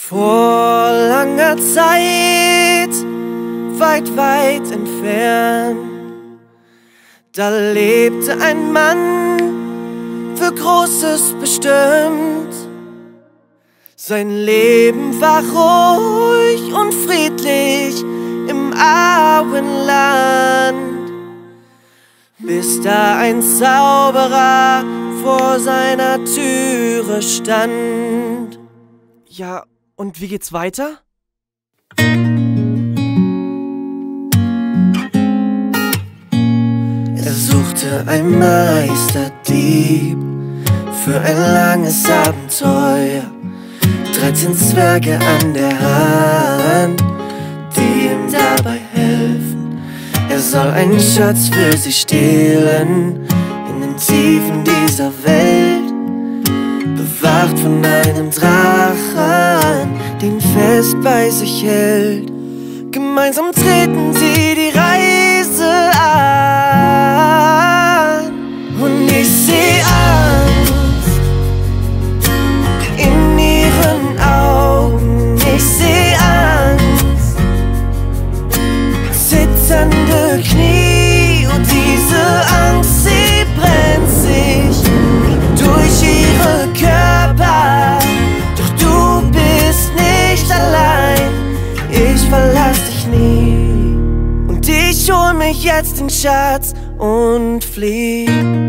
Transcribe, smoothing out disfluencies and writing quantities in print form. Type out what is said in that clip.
Vor langer Zeit, weit, weit entfernt, da lebte ein Mann für Großes bestimmt. Sein Leben war ruhig und friedlich im Auenland, bis da ein Zauberer vor seiner Türe stand. Ja, und wie geht's weiter? Er suchte einen Meisterdieb für ein langes Abenteuer. 13 Zwerge an der Hand, die ihm dabei helfen. Er soll einen Schatz für sie stehlen, in den Tiefen dieser Welt, bewacht von einem Drachen, den fest bei sich hält. Gemeinsam treten sie die Reise an, und ich seh Angst in ihren Augen. Ich seh Angst, zitternde Knie, und diese Angst, sie brennt sich durch ihre Körper. Doch du bist nicht allein, ich verlass dich nie. Und ich hol mich jetzt den Schatz und flieh.